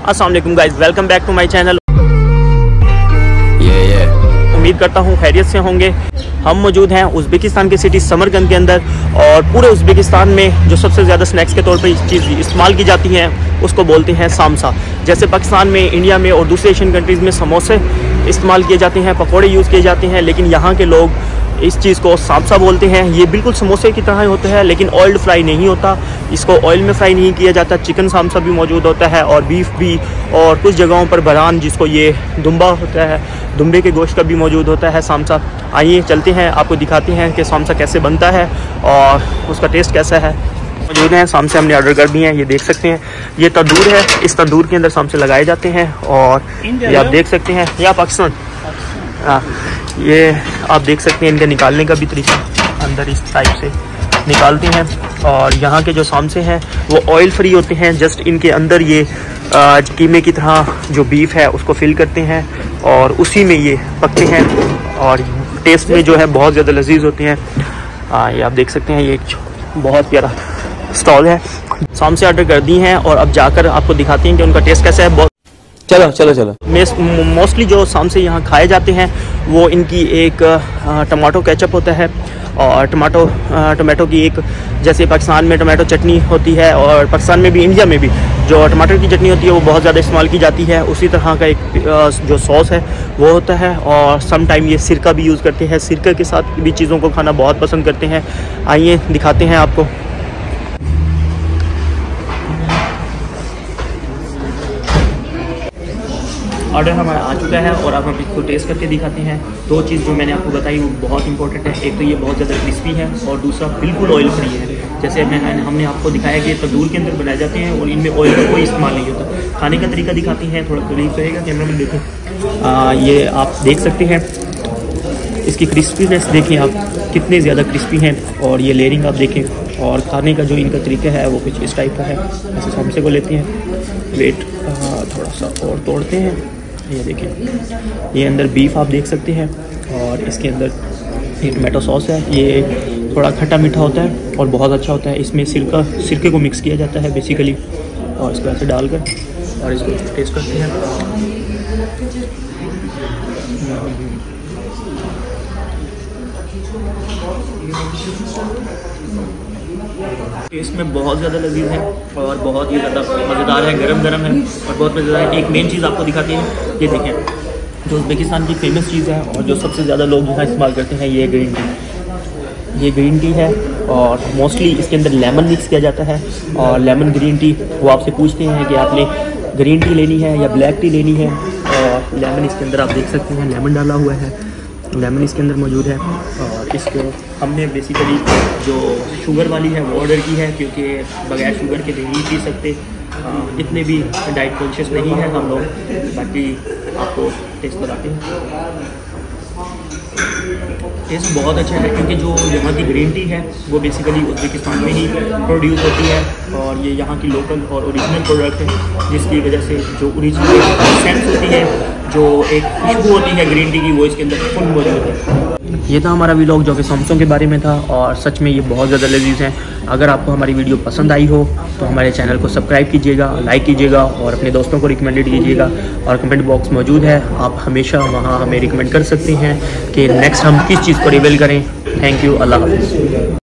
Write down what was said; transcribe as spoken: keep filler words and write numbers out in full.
अस्सलाम वालेकुम guys, welcome back to my channel. उम्मीद करता हूँ खैरियत से होंगे। हम मौजूद हैं उज़्बेकिस्तान के सिटी समरकंद के अंदर और पूरे उज़्बेकिस्तान में जो सबसे ज़्यादा स्नैक्स के तौर पर इस चीज़ इस्तेमाल की जाती हैं उसको बोलते हैं सामसा। जैसे पाकिस्तान में, इंडिया में और दूसरे एशियन कंट्रीज़ में समोसे इस्तेमाल किए जाते हैं, पकौड़े यूज़ किए जाते हैं, लेकिन यहाँ के लोग इस चीज़ को सामसा बोलते हैं। ये बिल्कुल समोसे की तरह होता है लेकिन ऑयल्ड फ्राई नहीं होता, इसको ऑयल में फ्राई नहीं किया जाता। चिकन सामसा भी मौजूद होता है और बीफ भी, और कुछ जगहों पर बरान जिसको ये दुम्बा होता है, दुम्बे के गोश्त का भी मौजूद होता है सामसा। आइए चलते हैं, आपको दिखाते हैं कि सामसा कैसे बनता है और उसका टेस्ट कैसा है। मौजूद हैं सामसे, हमने ऑर्डर कर दिए हैं, ये देख सकते हैं। ये तंदूर है, इस तंदूर के अंदर सामसे लगाए जाते हैं और ये आप देख सकते हैं। या पाकिस्तान, हाँ, ये आप देख सकते हैं। इनके निकालने का भी तरीका अंदर इस टाइप से निकालते हैं और यहाँ के जो सामसे हैं वो ऑयल फ्री होते हैं। जस्ट इनके अंदर ये कीमे की तरह जो बीफ है उसको फिल करते हैं और उसी में ये पकते हैं और टेस्ट में जो है बहुत ज़्यादा लजीज होते हैं। आ, ये आप देख सकते हैं, ये एक बहुत प्यारा स्टॉल है। सामसे ऑर्डर कर दी हैं और अब जाकर आपको दिखाते हैं कि उनका टेस्ट कैसा है। बहुत चलो चलो चलो मोस्टली जो सामसे यहाँ खाए जाते हैं वो इनकी एक टमाटो केचप होता है और टमाटो टमाटो की एक, जैसे पाकिस्तान में टमाटो चटनी होती है और पाकिस्तान में भी, इंडिया में भी जो टमाटर की चटनी होती है वो बहुत ज़्यादा इस्तेमाल की जाती है। उसी तरह का एक जो सॉस है वो होता है और सम टाइम ये सिरका भी यूज़ करते हैं। सिरका के साथ भी चीज़ों को खाना बहुत पसंद करते हैं। आइए दिखाते हैं आपको। ऑर्डर हमारा आ चुका है और अब हम इसको टेस्ट करके दिखाते हैं। दो चीज़ जो मैंने आपको बताई वो बहुत इंपॉर्टेंट है। एक तो ये बहुत ज़्यादा क्रिस्पी है और दूसरा बिल्कुल ऑयल फ्री है। जैसे मैं हमने आपको दिखाया कि तंदूर के अंदर बनाए जाते हैं और इनमें ऑयल का कोई इस्तेमाल नहीं होता। खाने का तरीका दिखाते हैं, थोड़ा करीब रहेगा कैमरा में देखें। ये आप देख सकते हैं, इसकी क्रिस्पीनेस देखें आप, कितने ज़्यादा क्रिस्पी हैं और ये लेयरिंग आप देखें। और खाने का जो इनका तरीका है वो कुछ इस टाइप का है। ऐसे सामसे को लेते हैं, वेट थोड़ा सा और तोड़ते हैं, ये देखें। ये अंदर बीफ आप देख सकते हैं और इसके अंदर ये टमाटो सॉस है। ये थोड़ा खट्टा मीठा होता है और बहुत अच्छा होता है। इसमें सिरका सिरके को मिक्स किया जाता है बेसिकली और इसको ऐसे डालकर और इसको टेस्ट करते हैं। टेस्ट में बहुत ज़्यादा लजीज है और बहुत ही ज़्यादा मज़ेदार है, गरम गरम है और बहुत मज़ेदार है। एक मेन चीज़ आपको दिखाते हैं, ये देखें, जो उज़्बेकिस्तान की फेमस चीज़ है और जो सबसे ज़्यादा लोग यहाँ इस्तेमाल करते हैं, ये ग्रीन टी। ये ग्रीन टी है और मोस्टली इसके अंदर लेमन मिक्स किया जाता है और लेमन ग्रीन टी, वो आपसे पूछते हैं कि आपने ग्रीन टी लेनी है या ब्लैक टी लेनी है। और लेमन इसके अंदर आप देख सकते हैं, लेमन डाला हुआ है, लेमन इसके अंदर मौजूद है। और इसको हमने बेसिकली जो शुगर वाली है वो ऑर्डर की है क्योंकि बगैर शुगर के नहीं पी सकते। आ, इतने भी डाइट कॉन्शियस नहीं है हम लोग। बाकी आपको टेस्ट बताते हैं। टेस्ट बहुत अच्छा है क्योंकि जो यहाँ की ग्रीन टी है वो बेसिकली उज़्बेकिस्तान में ही प्रोड्यूस होती है और ये यहाँ की लोकल और ओरिजिनल प्रोडक्ट है, जिसकी वजह से जो ओरिजिनल सेंस होती है, जो एक खुशबू होती है ग्रीन टी की, वो इसके अंदर फुल मौजूद है। ये था हमारा व्लॉग जो कि समोसों के बारे में था और सच में ये बहुत ज़्यादा लजीज हैं। अगर आपको हमारी वीडियो पसंद आई हो तो हमारे चैनल को सब्सक्राइब कीजिएगा, लाइक कीजिएगा और अपने दोस्तों को रिकमेंडेड कीजिएगा। और कमेंट बॉक्स मौजूद है, आप हमेशा वहाँ हमें रिकमेंड कर सकते हैं कि नेक्स्ट हम किस चीज़ को रिवील करें। थैंक यू, अल्लाह हाफ़िज़।